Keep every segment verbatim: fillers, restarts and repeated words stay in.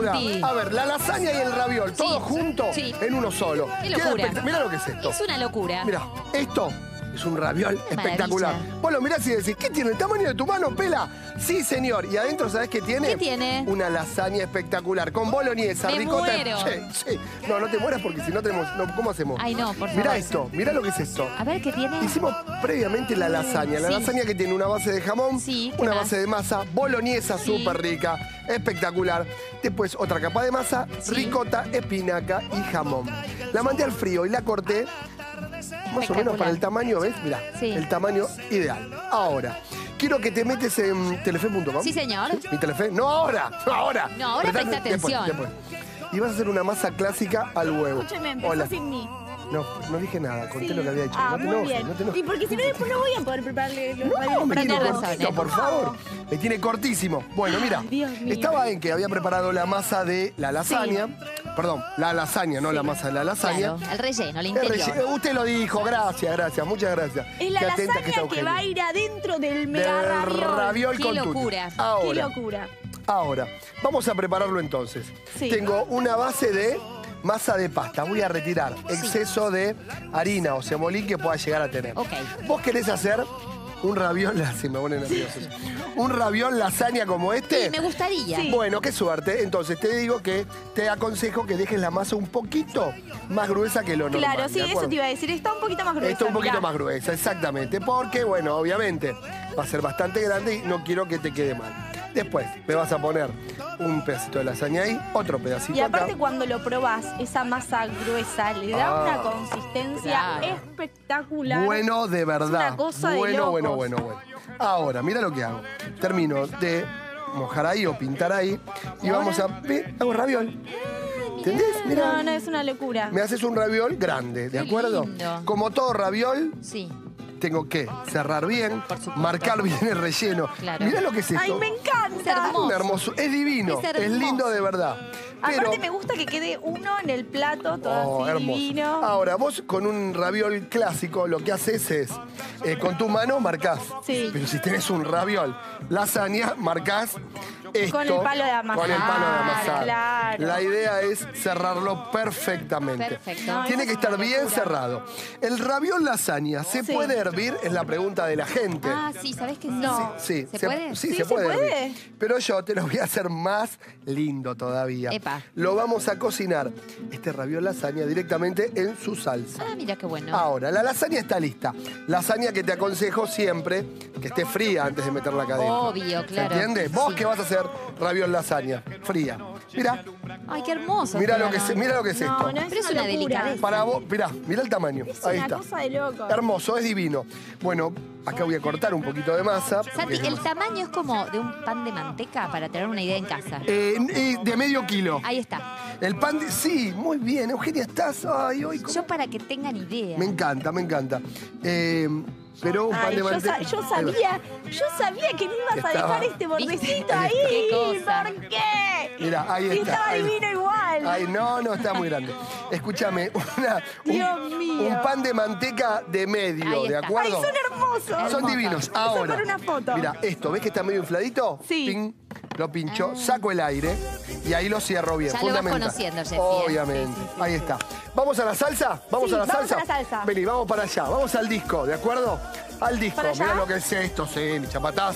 Santi. A ver, la lasaña y el raviol, todo Sí. junto Sí. en uno solo. Qué Queda locura. espect- Mirá lo que es esto. Es una locura. Mira, esto es un raviol Qué espectacular. maravilla. Vos lo mirás y decís, ¿qué tiene? ¿El tamaño de tu mano, Pela? Sí, señor. Y adentro, ¿sabés qué tiene? ¿Qué tiene? Una lasaña espectacular, con boloñesa, Me ricota. muero. Sí, sí. No, no te mueras porque si no tenemos... no, ¿cómo hacemos? Ay, no, por favor. Mirá esto, mirá lo que es esto. A ver, ¿qué tiene? Hicimos previamente la lasaña. La Sí. lasaña que tiene una base de jamón, Sí, ¿qué una más? base de masa, boloñesa Sí. súper rica, espectacular. Después otra capa de masa, Sí. ricota, espinaca y jamón. La mandé al frío y la corté más o menos Espectacular. para el tamaño, ¿ves? Mirá, Sí. el tamaño ideal. Ahora, quiero que te metes en telefe punto com. Sí, señor. ¿Mi telefe? No ahora, no ahora. No, ahora Prestá- presta después, atención. después. Y vas a hacer una masa clásica al huevo. Escúcheme, empezó Hola. sin mí. No, no dije nada, conté Sí. lo que había hecho. Ah, no te muy enojes, bien. no te enojes. Y porque si no, después no voy a poder prepararle los No, me ravioles. tiene Tenés razón, cortito, ¿eh? por favor. Me tiene cortísimo. Bueno, mira, Dios mío. estaba en que había preparado la masa de la lasaña. Perdón, la lasaña, no la masa de la lasaña. Claro, el relleno, el El interior. relle- Usted lo dijo, gracias, gracias, muchas gracias. Es la Qué atenta lasaña está que, Eugenia. va a ir adentro del mega Del raviol. raviol Qué con tutti. locura. Qué Ahora, locura. ahora, vamos a prepararlo entonces. Sí. Tengo una base de masa de pasta. Voy a retirar exceso de harina o semolín que pueda llegar a tener. Ok. ¿Vos querés hacer un raviol? Sí, me pone nervioso. ¿Un raviol lasaña como este? Sí, me gustaría. Sí. Bueno, qué suerte. Entonces te digo que te aconsejo que dejes la masa un poquito más gruesa que lo normal. Claro, ¿de sí, eso acuerdo? te iba a decir. Está un poquito más gruesa. Está un poquito mirá. más gruesa, exactamente. Porque, bueno, obviamente va a ser bastante grande y no quiero que te quede mal. Después me vas a poner un pedacito de lasaña ahí, otro pedacito Y aparte acá. cuando lo probás, esa masa gruesa le da Ah. una consistencia Claro. espectacular. Bueno, de verdad. Es una cosa de bueno, locos. bueno, bueno, bueno. Ahora, mira lo que hago. Termino de mojar ahí o pintar ahí y vamos a... ve, hago raviol. ¿Entendés? Mira. No, no, es una locura. Me haces un raviol grande, ¿de Qué acuerdo? lindo. Como todo raviol, Sí. tengo que cerrar bien, Por supuesto. marcar bien el relleno. Claro. Mirá lo que es esto. ¡Ay, me encanta! Es hermoso. Un hermoso, es divino, Es es, hermoso. lindo de verdad. Pero, Aparte me gusta que quede uno en el plato, todo oh, así hermoso. divino. Ahora, vos con un raviol clásico lo que haces es, eh, con tu mano marcás. Sí. Pero si tenés un raviol lasaña, marcás esto. Con el palo de amasar. Con el palo de amasar. Claro. La idea es cerrarlo perfectamente. Perfecto. No, Tiene eso que es estar una bien locura. cerrado. ¿El raviol lasaña se Sí. puede hervir? Es la pregunta de la gente. Ah, sí, ¿sabés qué? Sí. No. Sí, ¿Se puede? Sí, Sí, se se puede. puede. hervir. Pero yo te lo voy a hacer más lindo todavía. Epa. Lo vamos a cocinar, este raviol lasaña, directamente en su salsa. Ah, mira qué bueno. Ahora, la lasaña está lista. Lasaña que te aconsejo siempre que esté fría antes de meterla acá adentro. Obvio, claro. ¿Se entiende? Vos Sí. que vas a hacer raviol lasaña, fría. Mira, Ay, qué hermoso. mira lo Esteban. que es, mira lo que es No, esto. no es Pero es una una locura. delicadeza. Para vos, mirá, mirá el tamaño. Es Ahí una está. cosa de loco. Hermoso, es divino. Bueno, acá voy a cortar un poquito de masa. Santi, porque es el demasiado. tamaño es como de un pan de manteca para tener una idea en casa. Eh, eh, de medio kilo. Ahí está. El pan de... Sí, muy bien. Eugenia, estás... Ay, hoy... Yo para que tengan idea. Me encanta, me encanta. Eh, pero un pan Ay, de yo, sa- manteca... yo sabía, yo sabía que me ibas a Estaba- dejar este bordecito ¿Viste? ahí. Qué cosa. ¿Por qué? Mira, ahí Y está. estaba ahí- divino igual. Ay, no, no, está muy grande. Escúchame, una, un, Dios mío. un pan de manteca de medio, Ahí ¿de está. Ay, acuerdo? son hermosos. Son hermoso. divinos. Ahora, para una foto. mira, esto, ¿ves que está medio infladito? Sí. Ping, lo pincho, saco el aire y ahí lo cierro bien. Ya lo vas fundamental. conociendo, Jessy, ¿eh? Obviamente. Sí, sí, sí, ahí está. ¿Vamos a la salsa? ¿Vamos Sí, a la vamos salsa? a la salsa. Vení, vamos para allá. Vamos al disco, ¿de acuerdo? Al disco. ¿Para allá? Mira lo que es esto, sí, mi chapataz.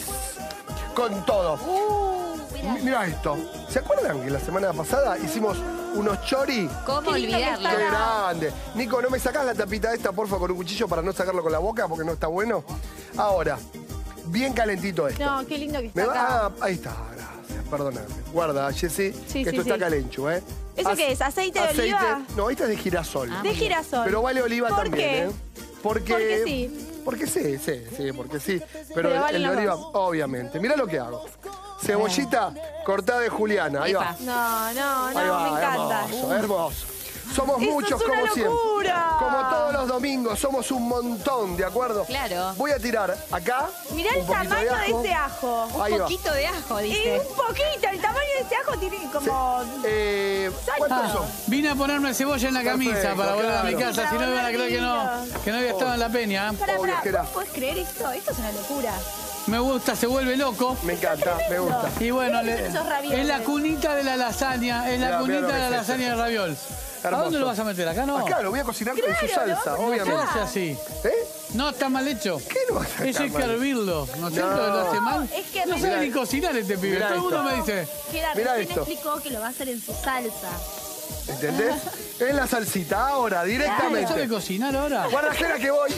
Con todo. Uh, mirá. Mira esto. ¿Se acuerdan que la semana pasada hicimos unos chori? ¿Cómo Qué lindo que olvidarlo? está. ¡Qué grande! Nico, ¿no me sacás la tapita esta, porfa, con un cuchillo para no sacarlo con la boca porque no está bueno? Ahora, bien calentito esto. No, qué lindo que está Me va- acá. ah, ahí está, gracias, perdóname. Guarda, Jessy, Sí, que sí, esto está sí. calenchu, ¿eh? ¿Eso Ac- qué es? ¿Aceite de oliva? No, esta es de girasol. Ah, De muy bien. girasol. Pero vale oliva ¿Por también, qué? ¿eh? Porque, Porque sí. Porque sí, sí, sí, porque sí. Pero, Pero el- valen el de los oliva, dos. obviamente. Mirá lo que hago. Cebollita cortada de juliana, ahí va. Epa. No, no, Ahí no, va, me encanta. hermoso, hermoso. Somos Eso muchos es una como siempre. locura. Como todos los domingos, somos un montón, ¿de acuerdo? Claro. Voy a tirar acá. Mirá un el poquito tamaño de, ajo. ese ajo. Ahí Un va. poquito de ajo, Y dice. un poquito, el tamaño de ese ajo tiene como... Eh, ¿Cuántos son? Vine a ponerme cebolla en la camisa Perfecto, para volver a mi claro. casa, si no iban a creer que no, que no había estado en la peña. Pará, Obvio, pará, que era. ¿vos podés creer esto? Esto es una locura. me gusta, se vuelve loco. Me encanta, me gusta. Y bueno, le- esos ravioles? es la cunita de la lasaña, es la Mirá, mirá cunita lo de que la es lasaña de raviol. ¿A Hermoso. dónde lo vas a meter? ¿Acá no? Acá lo voy a cocinar con su Claro, salsa, lo No se obviamente. hace así. ¿Eh? No, está mal hecho. ¿Qué no va a estar Eso hay que mal? hervirlo, ¿no es cierto? No. que lo hace mal. Es que no mirá- sabe ni cocinar este pibe. mirá Todo el mundo esto. me dice. Gerardo, Mirá ¿quién esto. explicó que lo va a hacer en su salsa? ¿Entendés? Es la salsita, ahora, ¿No sabe directamente. cocinar ahora? Guarda, Jera, que voy.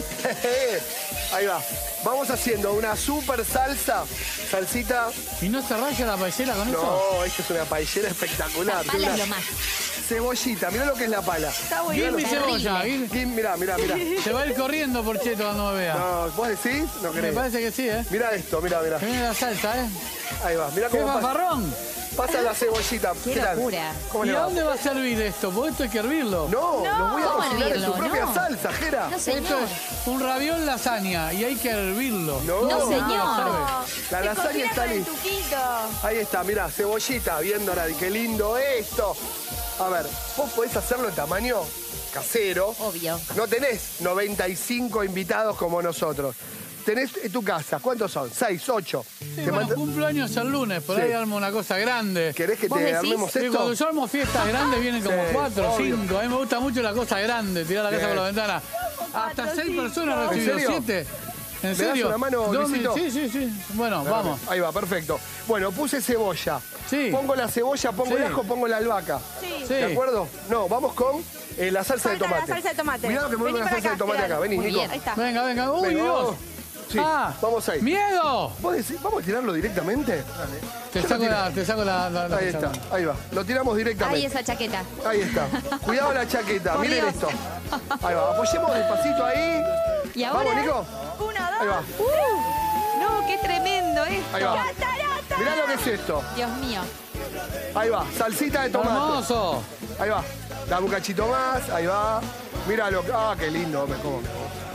Ahí va. Vamos haciendo una super salsa. Salsita. ¿Y no se raya la paellera con eso? No, esta es una paellera espectacular. La Tiene pala es una lo más. Cebollita, mirá lo que es la pala. Está Guil bueno. mi cebolla, Terrible. Guil. Mirá, mirá, mirá. Se va a ir corriendo por Cheto cuando me vea. No, ¿vos decís? No Me crees. parece que sí, ¿eh? Mirá esto, mirá, mirá. Que viene la salsa, ¿eh? Ahí va, mirá ¡Qué cómo pasa, fanfarrón! pasa la cebollita. Qué tal? locura. ¿Cómo ¿Y le a va? dónde va a servir esto? Porque esto hay que hervirlo. No, lo voy a ¿Cómo cocinar en su hervirlo? propia No. salsa, Jera. No, Esto señor. es un raviol lasaña y hay que hervirlo. No, No, señor. La Se lasaña cocina está con el lista. tuquito. Ahí está, mirá, cebollita, viendo ahora, qué lindo esto. A ver, vos podés hacerlo en tamaño casero. Obvio. No tenés noventa y cinco invitados como nosotros. Tenés en tu casa, ¿cuántos son? ¿Seis, ocho? Sí, Te bueno, manda- cumplo años el lunes, por Sí. ahí armo una cosa grande. ¿Querés que ¿Vos te decís? armemos Sí, esto? cuando yo armo fiestas grandes vienen como Sí, cuatro, obvio. cinco. A mí me gusta mucho la cosa grande, tirar la casa Bien. por la ventana. Hasta cuatro, seis cinco. personas ¿En recibido, serio? siete. ¿En das serio? una mano, Dos Luisito? mil- Sí, sí, sí. Bueno, vamos. Ahí va, perfecto. Bueno, puse cebolla. Sí. Pongo la cebolla, pongo Sí. el ajo, pongo la albahaca. Sí. Sí. ¿De acuerdo? No, vamos con eh, la salsa de Falta la tomate. salsa de tomate. Cuidado que me Vení vuelve la para salsa de acá, tomate acá. Gerardo. Vení, Muy Nico. bien. Ahí está. Venga, venga. ¡Uy, Venga, Dios! vamos. Sí, Ah, vamos ahí. ¡Miedo! ¿Vos decís, ¿vamos a tirarlo directamente? Te Yo lo saco tiro. la... Te saco la, la- la- Ahí está, ahí va. Lo tiramos directamente. Ay, esa chaqueta. Ahí está. Cuidado la chaqueta, Por miren Dios. esto. Ahí va, apoyemos despacito ahí. ¿Y ahora? Vamos, Nico. Uno, dos. Ahí va, Uh, no, qué tremendo esto. ahí va. ¡Catarata! Mirá lo que es esto. Dios mío. Ahí va, salsita de tomate. ¡Hermoso! Ahí va. Dame un cachito más, ahí va. Míralo. Ah, qué lindo, me como.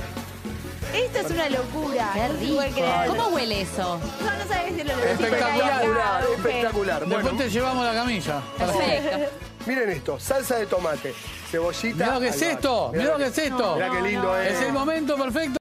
Esto es una locura. Qué No se rico. puede creer. ¿Cómo huele eso? No, no sabes si lo Espectacular, espectacular. Después Bueno, te llevamos la camilla. Perfecto. miren esto, salsa de tomate, cebollita. Mirá lo que es ahí va. esto, mirá lo que es esto. Mirá qué lindo es. Es el momento perfecto.